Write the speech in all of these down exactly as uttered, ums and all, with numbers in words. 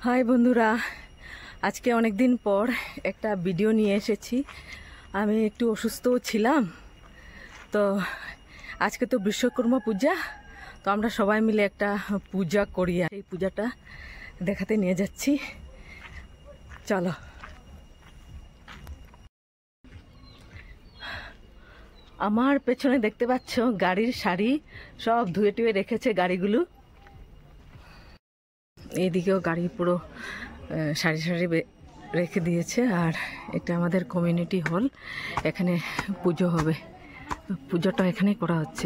High বন্ধুরা, আজকে অনেক দিন পর একটা ভিডিও নিয়ে এসেছি। আমি একটু অসুস্থও ছিলাম, তো আজকে তো বিশ্বকর্মা পূজা, তো আমরা সবাই মিলে একটা পূজা করি। এই পূজাটা দেখাতে নিয়ে যাচ্ছি, চলো। আমার পেছনে দেখতে পাচ্ছ গাড়ির সারি সব ধুয়ে টুয়ে রেখেছে গাড়িগুলো। এইদিকেও গাড়ি পুরো সারি সারি রেখে দিয়েছে। আর এটা আমাদের কমিউনিটি হল, এখানে পুজো হবে। পুজোটা এখানেই করা হচ্ছে।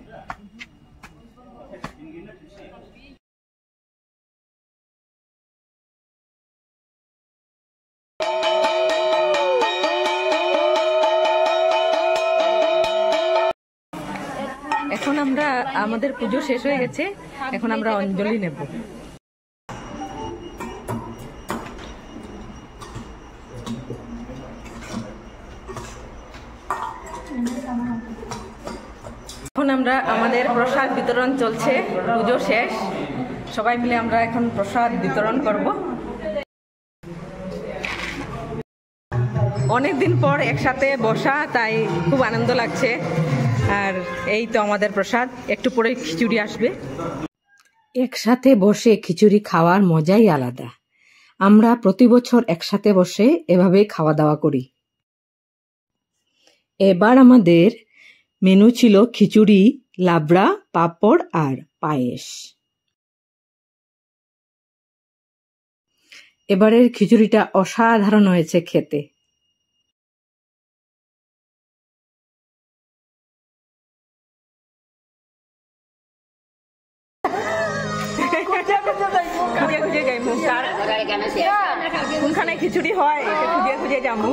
এখন আমরা আমাদের পুজো শেষ হয়ে গেছে, এখন আমরা অঞ্জলি নেব। এখন আমরা আমাদের প্রসাদ বিতরণ চলছে, পুজো শেষ, সবাই মিলে আমরা এখন প্রসাদ বিতরণ করব। অনেকদিন পর একসাথে বসা, তাই খুব আনন্দ লাগছে। আর এই তো আমাদের প্রসাদ, একটু পরে খিচুড়ি আসবে। একসাথে বসে খিচুড়ি খাওয়ার মজাই আলাদা। আমরা প্রতি বছর একসাথে বসে এভাবেই খাওয়া দাওয়া করি। এবার আমাদের মেনু ছিল খিচুড়ি, লাবড়া, পাঁপড় আর পায়েস। এবারের খিচুড়িটা অসাধারণ হয়েছে খেতে। কোনখানে খিচুড়ি হয় খুঁজে খুঁজে যাবো।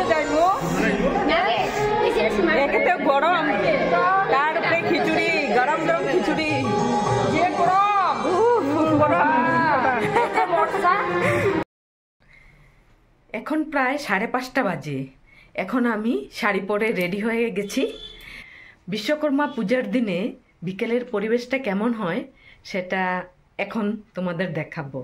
একে তো গরম, তার উপরে খিচুড়ি, গরম গরম খিচুড়ি। এখন প্রায় সাড়ে পাঁচটা বাজে। এখন আমি শাড়ি পরে রেডি হয়ে গেছি। বিশ্বকর্মা পূজার দিনে বিকেলের পরিবেশটা কেমন হয় সেটা এখন তোমাদের দেখাবো।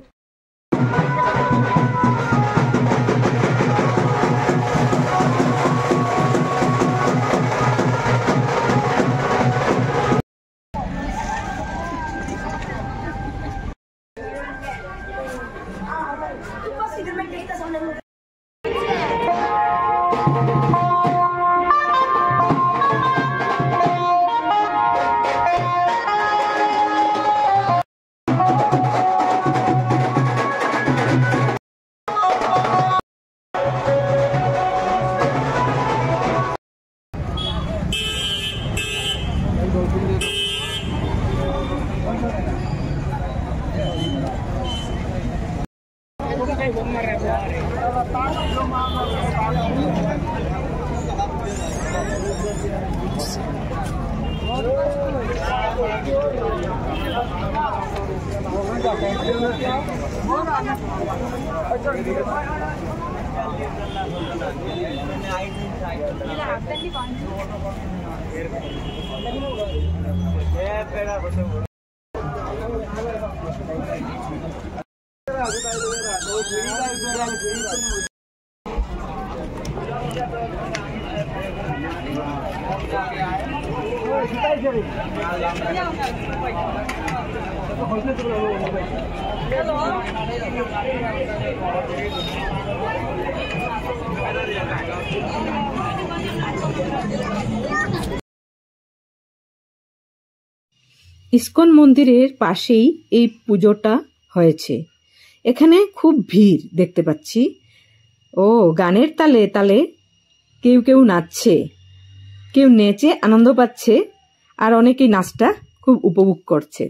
ইস্কন মন্দিরের পাশেই এই পুজোটা হয়েছে। এখানে খুব ভিড় দেখতে পাচ্ছি। ও গানের তালে তালে কেউ কেউ নাচছে, কেউ নেচে আনন্দ পাচ্ছে, আর অনেকেই নাচটা খুব উপভোগ করছে।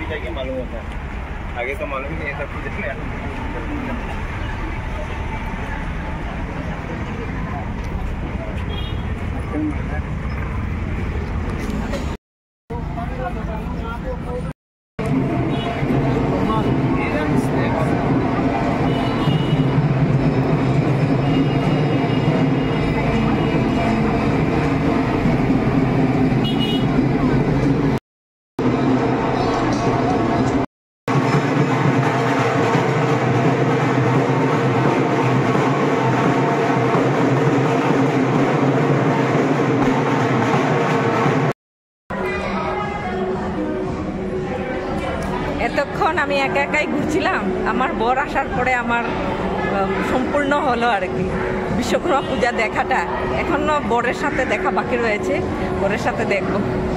जाके मालूम होता है, आगे तो मालूम ही नहीं है सब कुछ। এতক্ষণ আমি একা একাই ঘুরছিলাম, আমার বর আসার পরে আমার সম্পূর্ণ হলো আর কি বিশ্বকর্মা পূজা দেখাটা। এখনো বরের সাথে দেখা বাকি রয়েছে, বরের সাথে দেখব।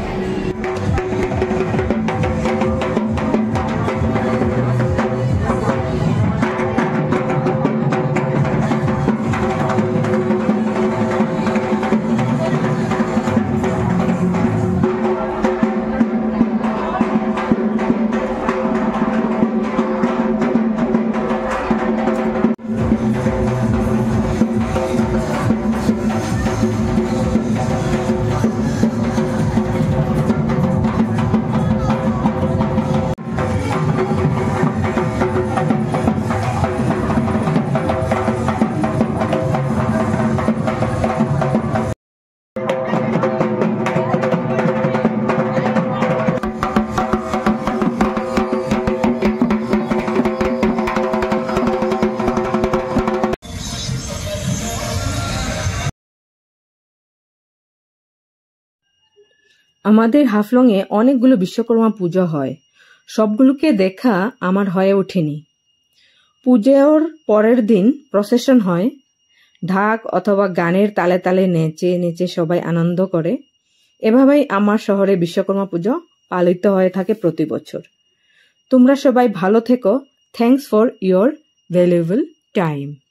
আমাদের হাফলংয়ে অনেকগুলো বিশ্বকর্মা পুজো হয়, সবগুলোকে দেখা আমার হয়ে ওঠেনি। পুজোর পরের দিন প্রসেশন হয়, ঢাক অথবা গানের তালে তালে নেচে নেচে সবাই আনন্দ করে। এভাবেই আমার শহরে বিশ্বকর্মা পুজো পালিত হয়ে থাকে প্রতি বছর। তোমরা সবাই ভালো থেকো। Thanks for your valuable time.